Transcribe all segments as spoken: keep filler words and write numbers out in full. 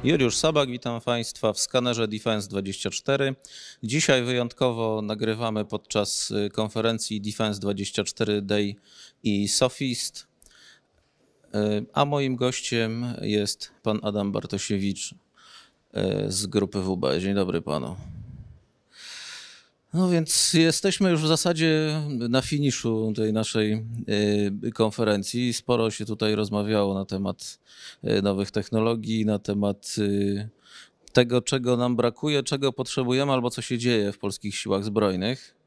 Juliusz Sabak, witam Państwa w skanerze Defense dwadzieścia cztery. Dzisiaj wyjątkowo nagrywamy podczas konferencji Defense dwadzieścia cztery Day i Sofist, a moim gościem jest pan Adam Bartosiewicz z grupy W B. Dzień dobry panu. No więc jesteśmy już w zasadzie na finiszu tej naszej konferencji. Sporo się tutaj rozmawiało na temat nowych technologii, na temat tego, czego nam brakuje, czego potrzebujemy albo co się dzieje w polskich siłach zbrojnych.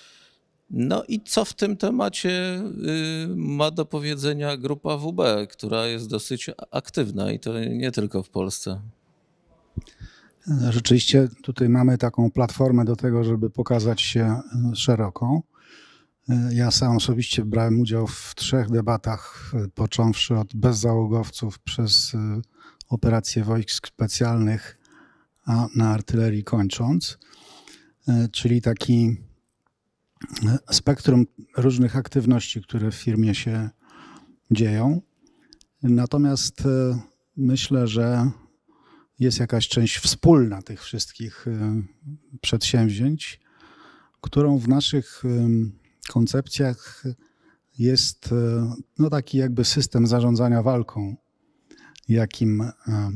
No i co w tym temacie ma do powiedzenia grupa W B, która jest dosyć aktywna i to nie tylko w Polsce. Rzeczywiście tutaj mamy taką platformę do tego, żeby pokazać się szeroko. Ja sam osobiście brałem udział w trzech debatach, począwszy od bezzałogowców przez operacje wojsk specjalnych, a na artylerii kończąc. Czyli taki spektrum różnych aktywności, które w firmie się dzieją. Natomiast myślę, że jest jakaś część wspólna tych wszystkich przedsięwzięć, którą w naszych koncepcjach jest no, taki jakby system zarządzania walką, jakim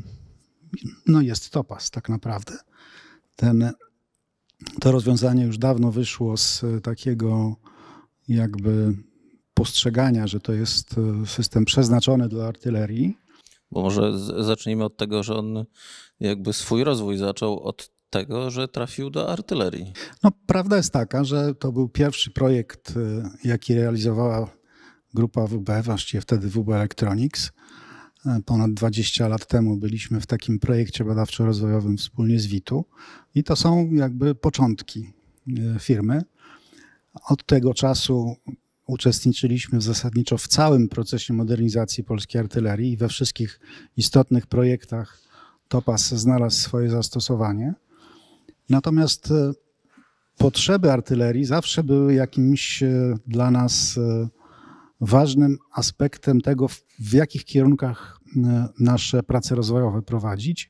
no, jest Topaz tak naprawdę. Ten, to rozwiązanie już dawno wyszło z takiego jakby postrzegania, że to jest system przeznaczony dla artylerii. Bo może zacznijmy od tego, że on jakby swój rozwój zaczął od tego, że trafił do artylerii. No, prawda jest taka, że to był pierwszy projekt, jaki realizowała grupa W B, właściwie wtedy W B Electronics. Ponad dwadzieścia lat temu byliśmy w takim projekcie badawczo-rozwojowym wspólnie z witu i to są jakby początki firmy. Od tego czasu uczestniczyliśmy zasadniczo w całym procesie modernizacji polskiej artylerii i we wszystkich istotnych projektach Topaz znalazł swoje zastosowanie. Natomiast potrzeby artylerii zawsze były jakimś dla nas ważnym aspektem tego, w jakich kierunkach nasze prace rozwojowe prowadzić.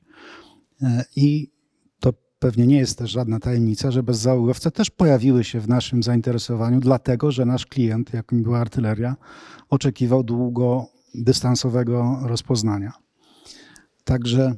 I to pewnie nie jest też żadna tajemnica, że bezzałogowce też pojawiły się w naszym zainteresowaniu, dlatego że nasz klient, jakim była artyleria, oczekiwał długodystansowego rozpoznania. Także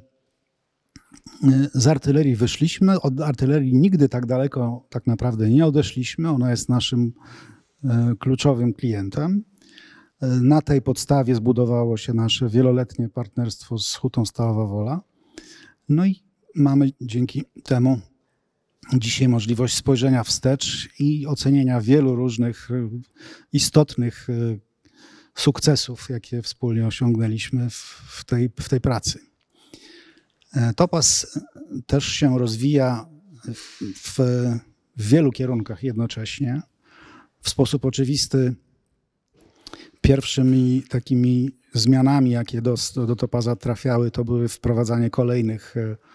z artylerii wyszliśmy, od artylerii nigdy tak daleko tak naprawdę nie odeszliśmy, ona jest naszym kluczowym klientem. Na tej podstawie zbudowało się nasze wieloletnie partnerstwo z Hutą Stalowa Wola. No i mamy dzięki temu dzisiaj możliwość spojrzenia wstecz i ocenienia wielu różnych istotnych sukcesów, jakie wspólnie osiągnęliśmy w tej, w tej pracy. Topaz też się rozwija w, w wielu kierunkach jednocześnie. W sposób oczywisty pierwszymi takimi zmianami, jakie do, do Topaza trafiały, to były wprowadzanie kolejnych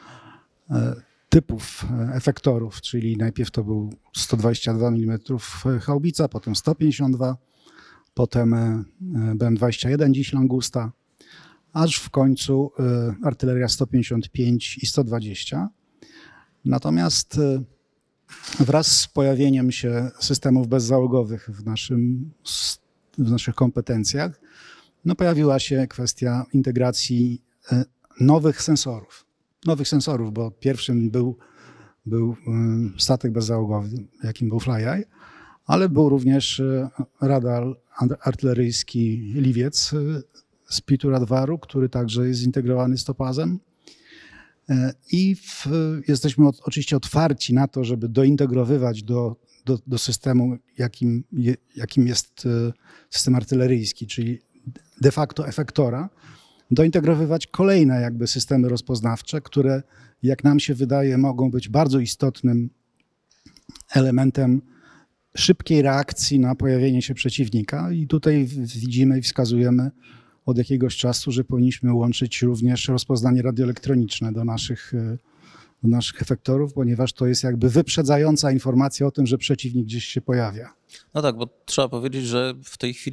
typów efektorów, czyli najpierw to był sto dwadzieścia dwa milimetrów haubica, potem sto pięćdziesiąt dwa, potem B M dwadzieścia jeden, dziś Langusta, aż w końcu artyleria sto pięćdziesiąt pięć i sto dwadzieścia. Natomiast wraz z pojawieniem się systemów bezzałogowych w, naszym, w naszych kompetencjach, no pojawiła się kwestia integracji nowych sensorów. Nowych sensorów, bo pierwszym był, był statek bezzałogowy, jakim był FlyEye, ale był również radar artyleryjski Liwiec z Pitu Radwaru, który także jest zintegrowany z Topazem. I w, jesteśmy od, oczywiście otwarci na to, żeby dointegrowywać do, do, do systemu, jakim, je, jakim jest system artyleryjski, czyli de facto efektora, dointegrowywać kolejne jakby systemy rozpoznawcze, które, jak nam się wydaje, mogą być bardzo istotnym elementem szybkiej reakcji na pojawienie się przeciwnika. I tutaj widzimy i wskazujemy od jakiegoś czasu, że powinniśmy łączyć również rozpoznanie radioelektroniczne do naszych, do naszych efektorów, ponieważ to jest jakby wyprzedzająca informacja o tym, że przeciwnik gdzieś się pojawia. No tak, bo trzeba powiedzieć, że w tej chwili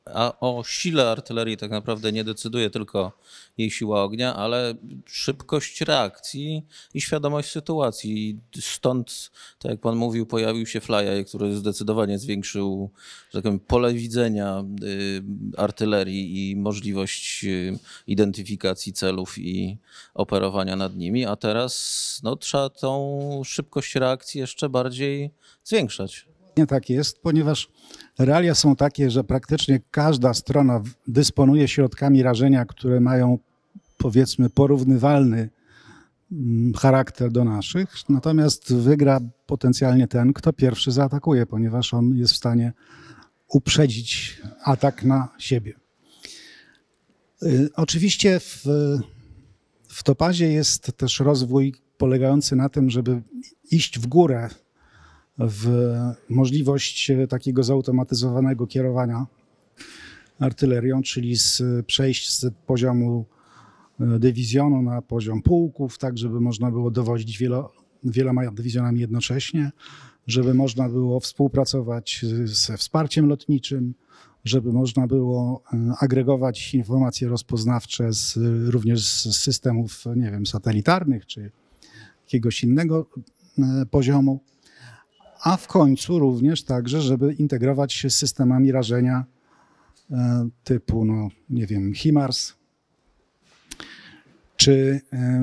A o sile artylerii tak naprawdę nie decyduje tylko jej siła ognia, ale szybkość reakcji i świadomość sytuacji. Stąd, tak jak pan mówił, pojawił się Flyeye, który zdecydowanie zwiększył, że tak powiem, pole widzenia y, artylerii i możliwość y, identyfikacji celów i operowania nad nimi, a teraz no, trzeba tą szybkość reakcji jeszcze bardziej zwiększać. Nie tak jest, ponieważ realia są takie, że praktycznie każda strona dysponuje środkami rażenia, które mają, powiedzmy, porównywalny charakter do naszych, natomiast wygra potencjalnie ten, kto pierwszy zaatakuje, ponieważ on jest w stanie uprzedzić atak na siebie. Oczywiście w, w Topazie jest też rozwój polegający na tym, żeby iść w górę w możliwość takiego zautomatyzowanego kierowania artylerią, czyli z, przejść z poziomu dywizjonu na poziom pułków, tak żeby można było dowodzić wielo, wieloma dywizjonami jednocześnie, żeby można było współpracować ze wsparciem lotniczym, żeby można było agregować informacje rozpoznawcze z, również z systemów, nie wiem, satelitarnych czy jakiegoś innego poziomu, a w końcu również także, żeby integrować się z systemami rażenia typu, no nie wiem, HIMARS, czy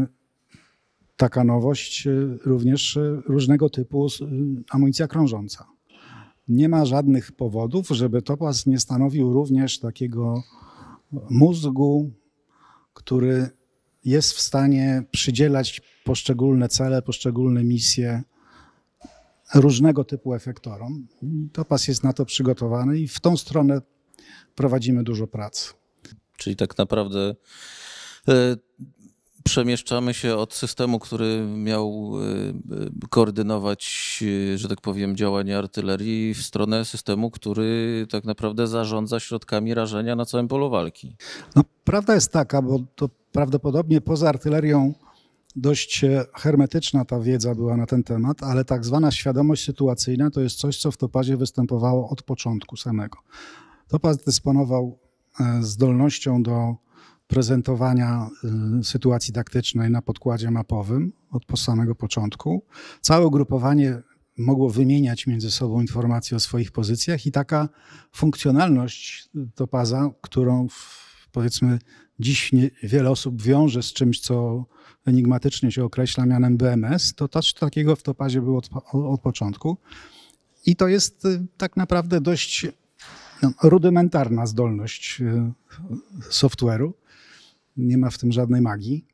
taka nowość również różnego typu amunicja krążąca. Nie ma żadnych powodów, żeby Topaz nie stanowił również takiego mózgu, który jest w stanie przydzielać poszczególne cele, poszczególne misje różnego typu efektorom. Topaz jest na to przygotowany i w tą stronę prowadzimy dużo prac. Czyli tak naprawdę y, przemieszczamy się od systemu, który miał y, koordynować, y, że tak powiem, działanie artylerii, w stronę systemu, który tak naprawdę zarządza środkami rażenia na całym polu walki. No, prawda jest taka, bo to prawdopodobnie poza artylerią dość hermetyczna ta wiedza była na ten temat, ale tak zwana świadomość sytuacyjna to jest coś, co w Topazie występowało od początku samego. Topaz dysponował zdolnością do prezentowania sytuacji taktycznej na podkładzie mapowym od samego początku. Całe ugrupowanie mogło wymieniać między sobą informacje o swoich pozycjach i taka funkcjonalność Topaza, którą powiedzmy dziś nie, wiele osób wiąże z czymś, co enigmatycznie się określa mianem B M S, to coś takiego w Topazie było od, od początku. I to jest tak naprawdę dość rudymentarna zdolność software'u. Nie ma w tym żadnej magii.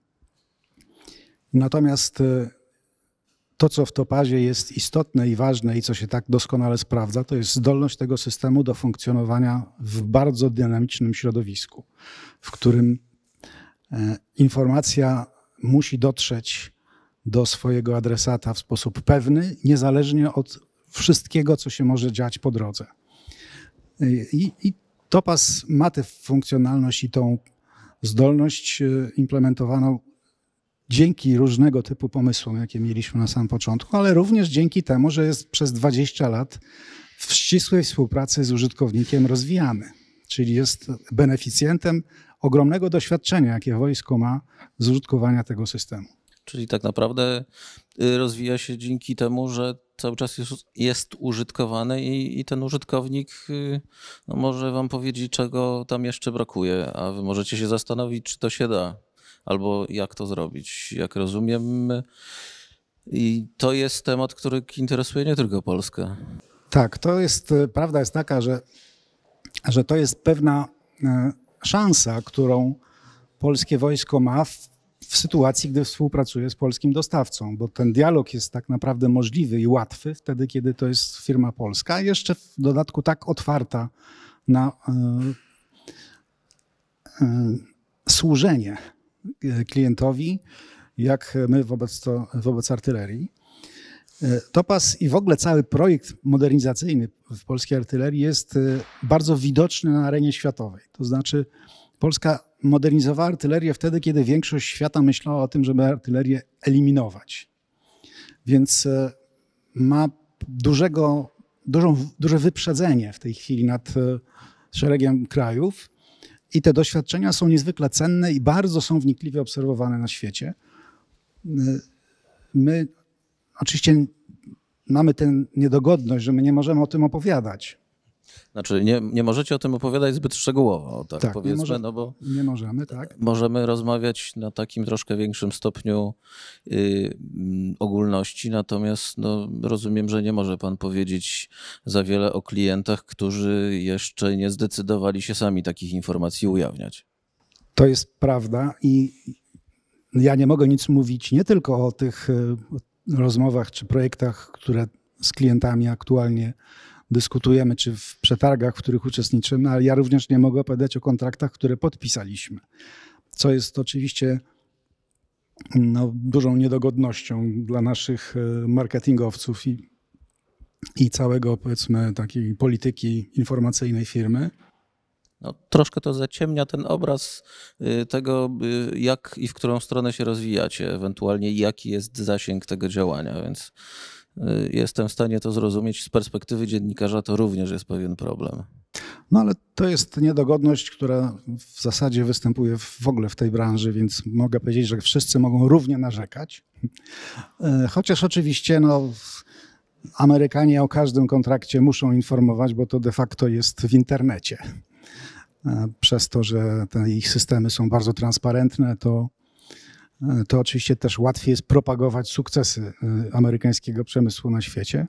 Natomiast to, co w Topazie jest istotne i ważne i co się tak doskonale sprawdza, to jest zdolność tego systemu do funkcjonowania w bardzo dynamicznym środowisku, w którym informacja musi dotrzeć do swojego adresata w sposób pewny, niezależnie od wszystkiego, co się może dziać po drodze. I, i Topaz ma tę funkcjonalność i tą zdolność implementowaną dzięki różnego typu pomysłom, jakie mieliśmy na samym początku, ale również dzięki temu, że jest przez dwadzieścia lat w ścisłej współpracy z użytkownikiem rozwijany. Czyli jest beneficjentem ogromnego doświadczenia, jakie wojsko ma z użytkowania tego systemu. Czyli tak naprawdę rozwija się dzięki temu, że cały czas jest, jest użytkowany i, i ten użytkownik no, może wam powiedzieć, czego tam jeszcze brakuje, a wy możecie się zastanowić, czy to się da, albo jak to zrobić. Jak rozumiem, i to jest temat, który interesuje nie tylko Polskę. Tak, to jest, prawda jest taka, że, że to jest pewna szansa, którą polskie wojsko ma w, w sytuacji, gdy współpracuje z polskim dostawcą, bo ten dialog jest tak naprawdę możliwy i łatwy wtedy, kiedy to jest firma polska, a jeszcze w dodatku tak otwarta na y, y, służenie klientowi, jak my wobec, to, wobec artylerii. Topaz i w ogóle cały projekt modernizacyjny w polskiej artylerii jest bardzo widoczny na arenie światowej. To znaczy Polska modernizowała artylerię wtedy, kiedy większość świata myślała o tym, żeby artylerię eliminować. Więc ma dużego, dużą, duże wyprzedzenie w tej chwili nad szeregiem krajów i te doświadczenia są niezwykle cenne i bardzo są wnikliwie obserwowane na świecie. My oczywiście mamy tę niedogodność, że my nie możemy o tym opowiadać. Znaczy nie, nie możecie o tym opowiadać zbyt szczegółowo, tak, Tak, powiedzmy, nie, może, no bo nie możemy, tak. możemy rozmawiać na takim troszkę większym stopniu y, ogólności, natomiast no, rozumiem, że nie może pan powiedzieć za wiele o klientach, którzy jeszcze nie zdecydowali się sami takich informacji ujawniać. To jest prawda i ja nie mogę nic mówić nie tylko o tych rozmowach czy projektach, które z klientami aktualnie dyskutujemy, czy w przetargach, w których uczestniczymy, ale ja również nie mogę opowiadać o kontraktach, które podpisaliśmy, co jest oczywiście no, dużą niedogodnością dla naszych marketingowców i, i całego, powiedzmy, takiej polityki informacyjnej firmy. No, troszkę to zaciemnia ten obraz tego, jak i w którą stronę się rozwijacie, ewentualnie jaki jest zasięg tego działania, więc jestem w stanie to zrozumieć. Z perspektywy dziennikarza to również jest pewien problem. No ale to jest niedogodność, która w zasadzie występuje w ogóle w tej branży, więc mogę powiedzieć, że wszyscy mogą równie narzekać. Chociaż oczywiście no, Amerykanie o każdym kontrakcie muszą informować, bo to de facto jest w internecie. Przez to, że te ich systemy są bardzo transparentne, to, to oczywiście też łatwiej jest propagować sukcesy amerykańskiego przemysłu na świecie.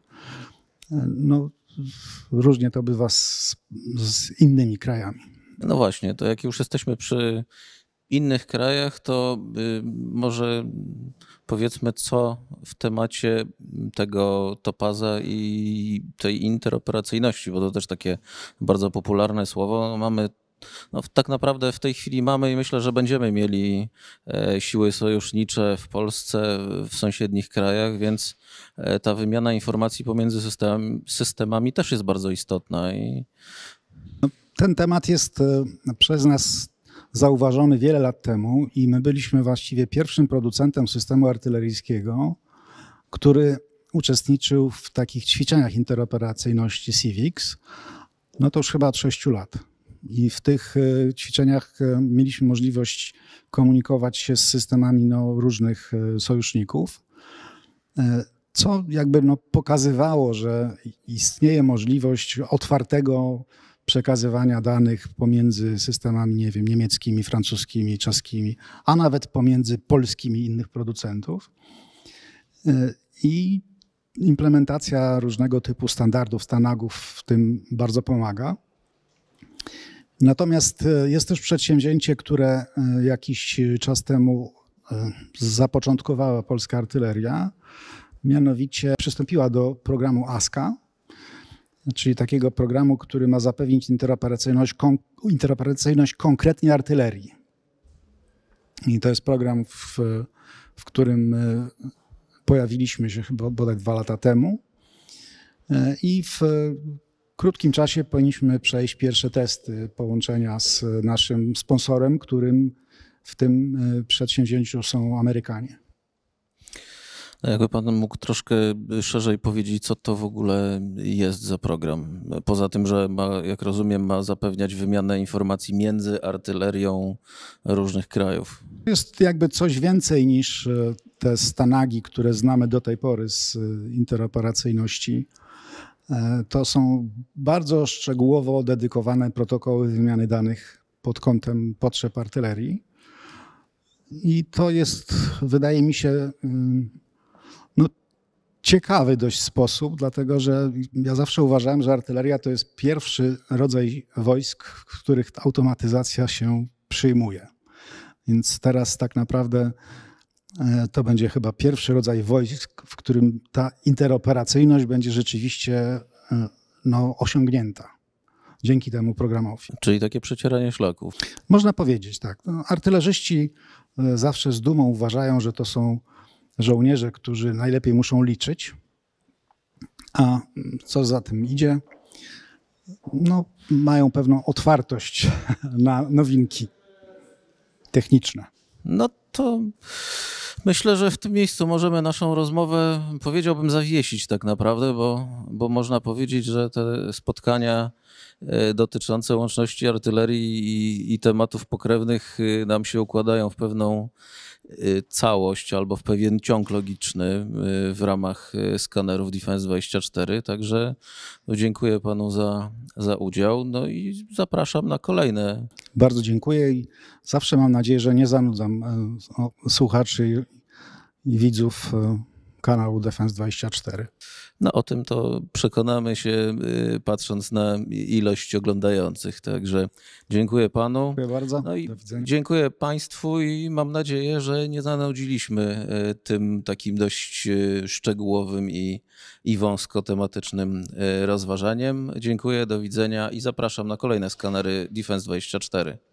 No, różnie to bywa z, z innymi krajami. No właśnie, to jak już jesteśmy przy innych krajach, to y, może powiedzmy, co w temacie tego Topaza i tej interoperacyjności, bo to też takie bardzo popularne słowo. No mamy, no tak naprawdę w tej chwili mamy i myślę, że będziemy mieli e, siły sojusznicze w Polsce, w sąsiednich krajach, więc e, ta wymiana informacji pomiędzy systemami, systemami też jest bardzo istotna. I... No, ten temat jest e, przez nas zauważony wiele lat temu i my byliśmy właściwie pierwszym producentem systemu artyleryjskiego, który uczestniczył w takich ćwiczeniach interoperacyjności CIVIX, no to już chyba od sześciu lat. I w tych ćwiczeniach mieliśmy możliwość komunikować się z systemami no, różnych sojuszników, co jakby no, pokazywało, że istnieje możliwość otwartego przekazywania danych pomiędzy systemami, nie wiem, niemieckimi, francuskimi, czeskimi, a nawet pomiędzy polskimi i innych producentów. I implementacja różnego typu standardów, standardów w tym bardzo pomaga. Natomiast jest też przedsięwzięcie, które jakiś czas temu zapoczątkowała polska artyleria, mianowicie przystąpiła do programu ASCA, czyli takiego programu, który ma zapewnić interoperacyjność, kon, interoperacyjność konkretnie artylerii. I to jest program, w, w którym pojawiliśmy się chyba bodaj dwa lata temu i w krótkim czasie powinniśmy przejść pierwsze testy połączenia z naszym sponsorem, którym w tym przedsięwzięciu są Amerykanie. Jakby pan mógł troszkę szerzej powiedzieć, co to w ogóle jest za program? Poza tym, że ma, jak rozumiem, ma zapewniać wymianę informacji między artylerią różnych krajów. Jest jakby coś więcej niż te stanagi, które znamy do tej pory z interoperacyjności. To są bardzo szczegółowo dedykowane protokoły wymiany danych pod kątem potrzeb artylerii. I to jest, wydaje mi się, no, ciekawy dość sposób, dlatego że ja zawsze uważałem, że artyleria to jest pierwszy rodzaj wojsk, w których automatyzacja się przyjmuje. Więc teraz tak naprawdę to będzie chyba pierwszy rodzaj wojsk, w którym ta interoperacyjność będzie rzeczywiście no, osiągnięta dzięki temu programowi. Czyli takie przecieranie szlaków. Można powiedzieć, tak. No, artylerzyści zawsze z dumą uważają, że to są żołnierze, którzy najlepiej muszą liczyć, a co za tym idzie, no, mają pewną otwartość na nowinki techniczne. No to myślę, że w tym miejscu możemy naszą rozmowę, powiedziałbym, zawiesić tak naprawdę, bo, bo można powiedzieć, że te spotkania e, dotyczące łączności artylerii i, i tematów pokrewnych e, nam się układają w pewną e, całość albo w pewien ciąg logiczny e, w ramach e, skanerów Defense dwadzieścia cztery. Także no, dziękuję panu za, za udział, no i zapraszam na kolejne. Bardzo dziękuję i zawsze mam nadzieję, że nie zanudzam e, o- słuchaczy i, i widzów e, kanału Defense dwadzieścia cztery. No o tym to przekonamy się y, patrząc na ilość oglądających. Także dziękuję panu. Dziękuję bardzo. No i Do widzenia. dziękuję państwu i mam nadzieję, że nie zanudziliśmy y, tym takim dość y, szczegółowym i, i wąsko tematycznym y, rozważaniem. Dziękuję, do widzenia i zapraszam na kolejne skanery Defense dwadzieścia cztery.